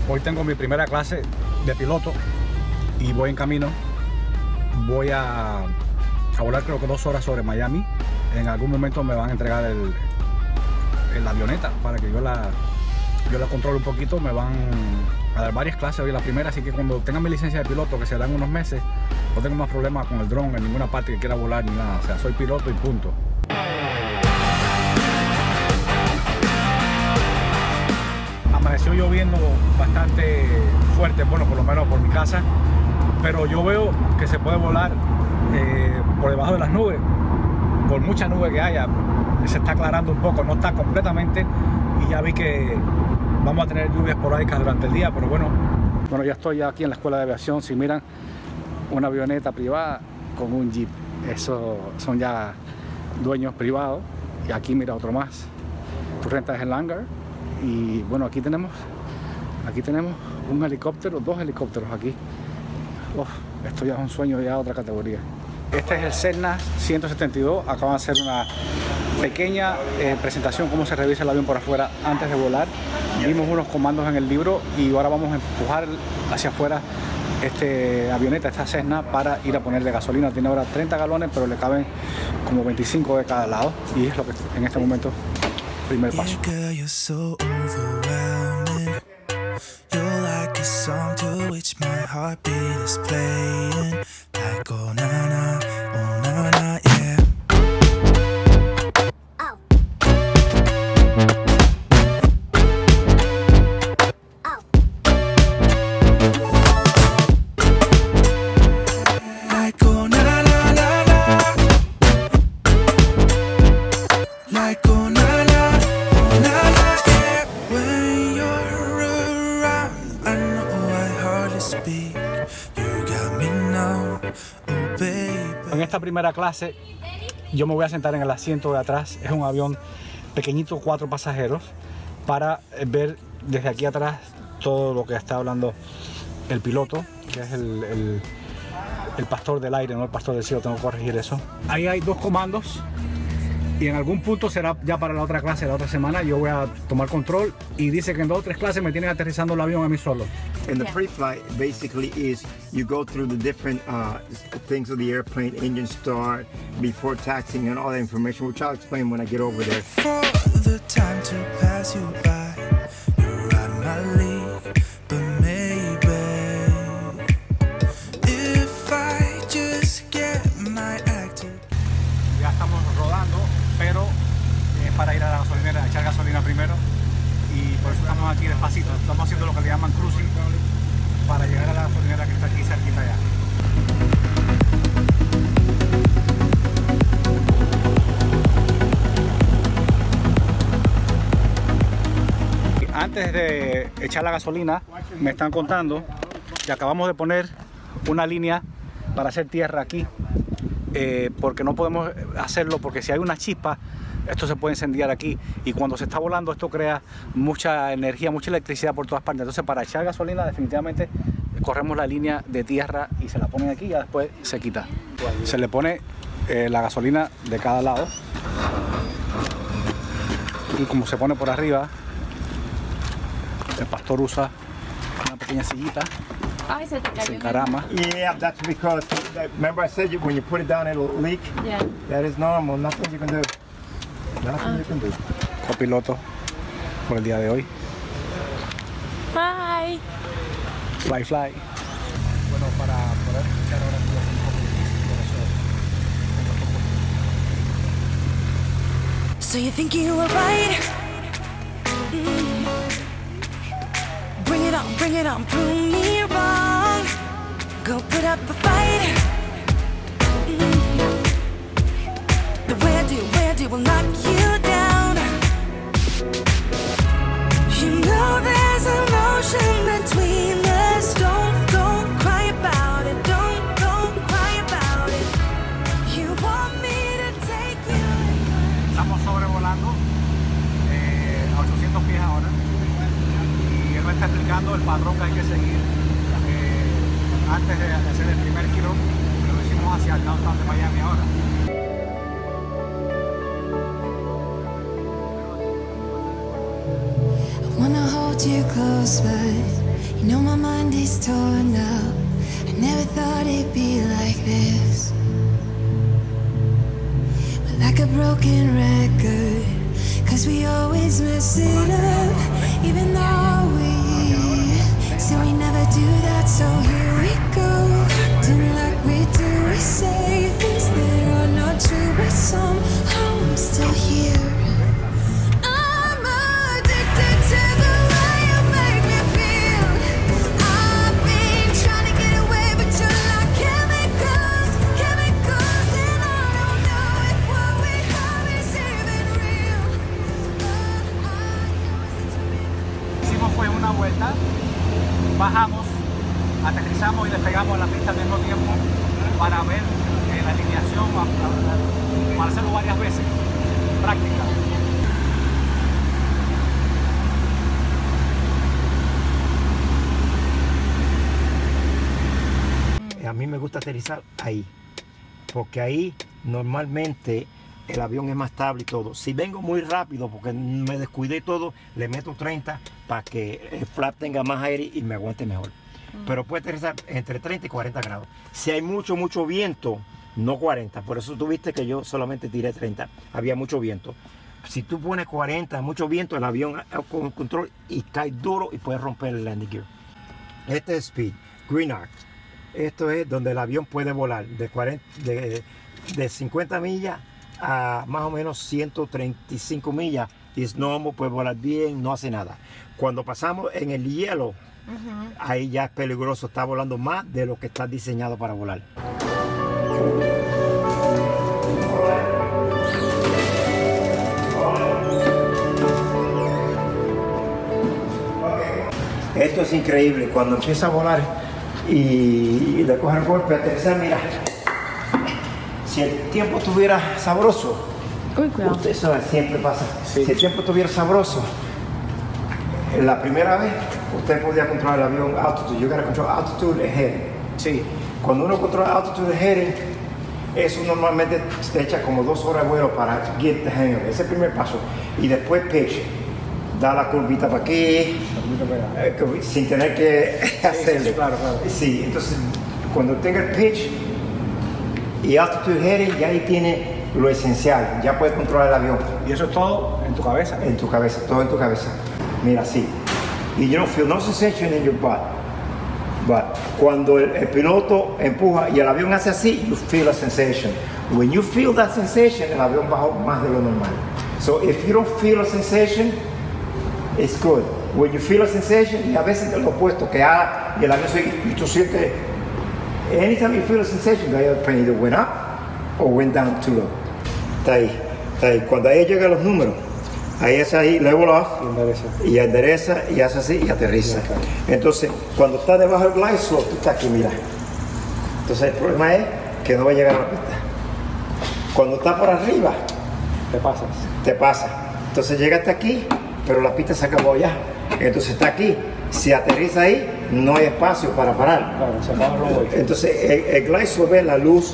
Hoy tengo mi primera clase de piloto y voy en camino. Voy a volar creo que 2 horas sobre Miami. En algún momento me van a entregar la avioneta para que yo la controle un poquito. Me van a dar varias clases hoy la primera, así que cuando tenga mi licencia de piloto, que será en unos meses, no tengo más problemas con el dron en ninguna parte que quiera volar ni nada. O sea, soy piloto y punto. Amaneció lloviendo bastante fuerte, bueno, por lo menos por mi casa, pero yo veo que se puede volar por debajo de las nubes. Por mucha nube que haya, se está aclarando un poco, no está completamente, y ya vi que vamos a tener lluvias esporádicas durante el día, pero bueno, ya estoy aquí en la escuela de aviación. Si miran, una avioneta privada con un jeep, esos son ya dueños privados, y aquí mira otro más. Tú rentas el hangar. Y bueno, aquí tenemos un helicóptero, 2 helicópteros aquí. Esto ya es un sueño, ya otra categoría. Este es el Cessna 172. Acaban de hacer una pequeña presentación cómo se revisa el avión por afuera antes de volar. Vimos unos comandos en el libro y ahora vamos a empujar hacia afuera avioneta, esta Cessna, para ir a ponerle gasolina. Tiene ahora 30 galones, pero le caben como 25 de cada lado, y es lo que en este momento primer paso. En esta primera clase yo me voy a sentar en el asiento de atrás. Es un avión pequeñito, 4 pasajeros, para ver desde aquí atrás todo lo que está hablando el piloto, que es el pastor del aire, no el pastor del cielo. Tengo que corregir eso. Ahí hay 2 comandos, y en algún punto será ya para la otra clase, la otra semana, yo voy a tomar control, y dice que en 2 o 3 clases me tienen aterrizando el avión a mí solo. And the pre-flight basically is you go through the different things of the airplane, engine start, before taxiing, and all that information, which I'll explain when I get over there. For the time to pass you by, you're out of my league, but maybe if I just get my act together. Ya estamos rodando, pero para ir a la gasolinera, a echar gasolina primero, y por eso estamos aquí despacito. Estamos haciendo lo que le llaman cruising para llegar a la gasolinera que está aquí cerquita ya. Antes de echar la gasolina, me están contando que acabamos de poner una línea para hacer tierra aquí, porque no podemos hacerlo, porque si hay una chispa, esto se puede incendiar aquí, y cuando se está volando esto crea mucha energía, mucha electricidad por todas partes. Entonces, para echar gasolina definitivamente corremos la línea de tierra y se la ponen aquí, y ya después se quita. Se le pone la gasolina de cada lado, y como se pone por arriba, el pastor usa una pequeña sillita. Ay, se te cayó. Se encarama. Yeah, that's because, remember I said when you put it down it'll leak? Yeah. That is normal, nothing you can do. Nothing you can do. Copiloto por el día de hoy. Bye. Fly, fly. Bueno, para poder escuchar ahora mismo un poco difícil, por eso. So you think you were right? Bring it on, prove me wrong. Go put up a fight. The way I do will knock you down. You know there's an ocean between us. Don't cry about it. Don't cry about it. You want me to take you. Estamos sobrevolando a 800 pies ahora, y él me está explicando el patrón que hay que seguir antes de hacer el primer giro, que lo hicimos hacia el downtown de Miami ahora. Wanna hold you close, but know my mind is torn up. I never thought it'd be like this. But like a broken record, 'cause we always mess it up. Even though we say we never do that, so here we go. Doing like we do, we say things that are not true, but somehow I'm still here. I'm addicted to the way you make me feel. I've been trying to get away, but you're like chemicals, chemicals, and I don't know if what we have is even real. Hicimos fue una vuelta, bajamos, aterrizamos y despegamos la pista al mismo tiempo para ver la alineación, para hacerlo varias veces, práctica. A mí me gusta aterrizar ahí, porque ahí normalmente el avión es más estable y todo. Si vengo muy rápido porque me descuidé todo, le meto 30 para que el flap tenga más aire y me aguante mejor. Pero puede aterrizar entre 30 y 40 grados. Si hay mucho viento, no 40. Por eso tuviste que yo solamente tiré 30. Había mucho viento. Si tú pones 40, mucho viento, el avión con control y cae duro y puedes romper el landing gear. Este es Speed, Green Arc. Esto es donde el avión puede volar de 50 millas a más o menos 135 millas. Y es normal, puede volar bien, no hace nada. Cuando pasamos en el hielo, ahí ya es peligroso, está volando más de lo que está diseñado para volar. Esto es increíble, cuando empieza a volar y le coge el golpe, aterrizar, mira, si el tiempo estuviera sabroso, eso siempre pasa, si el tiempo estuviera sabroso, la primera vez usted podía controlar el avión altitude. You gotta control altitude and heading. Sí. Cuando uno controla altitude and heading, eso normalmente te echa como 2 horas de vuelo para get the hang of it. Ese es el primer paso. Y después pitch. Da la curvita para aquí, sin tener que hacerlo. Sí, claro. Sí, entonces cuando tenga el pitch y altitude heading, ya ahí tiene lo esencial. Ya puedes controlar el avión. Y eso es todo en tu cabeza. En tu cabeza, todo en tu cabeza. Mira, así. Y you don't feel no sensation in your butt. But cuando el piloto empuja y el avión hace así, you feel a sensation. When you feel that sensation, el avión bajó más de lo normal. So if you don't feel a sensation, it's good. When you feel a sensation, y a veces es lo opuesto, que y el avión sigue, y tú sientes, anytime you feel a sensation, the airplane either went up or went down too low. Está ahí. Cuando ahí llega los números, ahí es ahí, level off, y endereza, y hace así, y aterriza. Entonces, cuando está debajo del glide slope, tú estás aquí, mira. Entonces, el problema es que no va a llegar a la pista. Cuando está por arriba, te pasa. Entonces, llega hasta aquí, pero la pista se acabó ya. Entonces, está aquí. Si aterriza ahí, no hay espacio para parar. Claro, se acaba el robot. Entonces, el glide slope es la luz,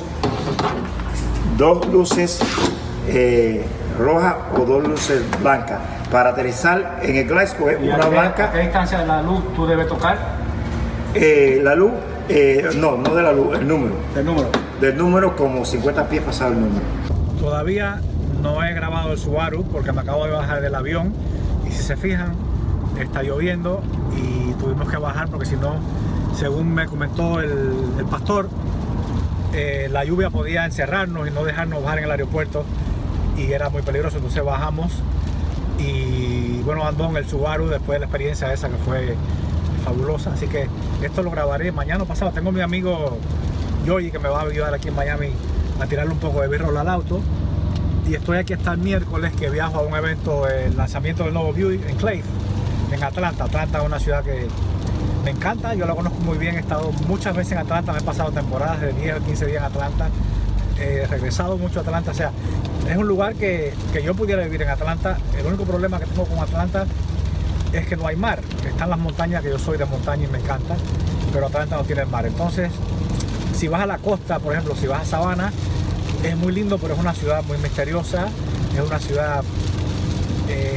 2 luces roja o 2 luces blancas. Para aterrizar en el glide slope, una blanca. ¿A qué distancia de la luz tú debes tocar? La luz, no de la luz, el número. Del número. Del número, como 50 pies pasado el número. Todavía no he grabado el Subaru porque me acabo de bajar del avión y si se fijan, está lloviendo y tuvimos que bajar porque si no, según me comentó el pastor, la lluvia podía encerrarnos y no dejarnos bajar en el aeropuerto y era muy peligroso, entonces bajamos y bueno, andó en el Subaru después de la experiencia esa que fue fabulosa, así que esto lo grabaré mañana o pasado. Tengo a mi amigo Yoyi que me va a ayudar aquí en Miami a tirarle un poco de B-roll al auto y estoy aquí hasta el miércoles que viajo a un evento, el lanzamiento del nuevo Buick en Clay, en Atlanta. Atlanta es una ciudad que me encanta, yo la conozco muy bien, he estado muchas veces en Atlanta, me he pasado temporadas de 10 o 15 días en Atlanta, he regresado mucho a Atlanta, o sea, es un lugar que yo pudiera vivir en Atlanta. El único problema que tengo con Atlanta es que no hay mar, están las montañas, que yo soy de montaña y me encanta, pero Atlanta no tiene el mar. Entonces, si vas a la costa, por ejemplo, si vas a Savannah, es muy lindo, pero es una ciudad muy misteriosa, es una ciudad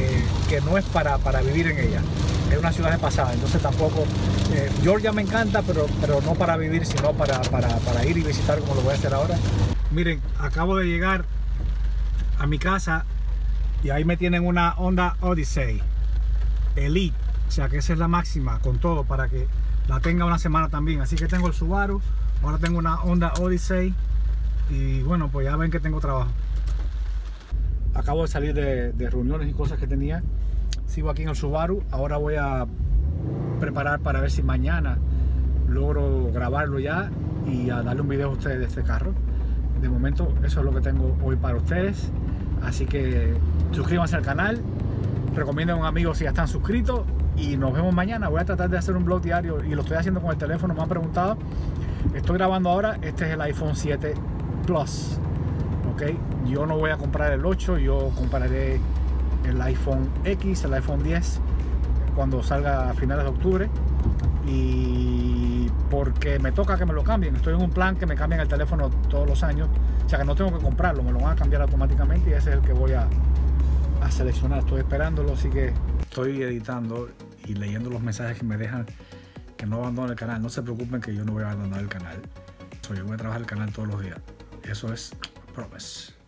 que no es para vivir en ella. Es una ciudad de pasada, entonces tampoco... Georgia me encanta, pero no para vivir, sino para ir y visitar, como lo voy a hacer ahora. Miren, acabo de llegar a mi casa y ahí me tienen una Honda Odyssey Elite, o sea que esa es la máxima con todo, para que la tenga una semana también. Así que tengo el Subaru, ahora tengo una Honda Odyssey y bueno, pues ya ven que tengo trabajo. Acabo de salir de reuniones y cosas que tenía. Sigo aquí en el Subaru. Ahora voy a preparar para ver si mañana logro grabarlo ya y a darle un video a ustedes de este carro. De momento eso es lo que tengo hoy para ustedes. Así que suscríbanse al canal, recomienden a un amigo si ya están suscritos y nos vemos mañana. Voy a tratar de hacer un vlog diario y lo estoy haciendo con el teléfono. Me han preguntado. Estoy grabando ahora. Este es el iPhone 7 Plus. Okay. Yo no voy a comprar el 8, yo compraré el iPhone X, el iPhone 10 cuando salga a finales de octubre, y porque me toca que me lo cambien. Estoy en un plan que me cambien el teléfono todos los años, o sea que no tengo que comprarlo, me lo van a cambiar automáticamente y ese es el que voy a seleccionar. Estoy esperándolo, así que estoy editando y leyendo los mensajes que me dejan que no abandonen el canal. No se preocupen que yo no voy a abandonar el canal, yo voy a trabajar el canal todos los días, eso es promise.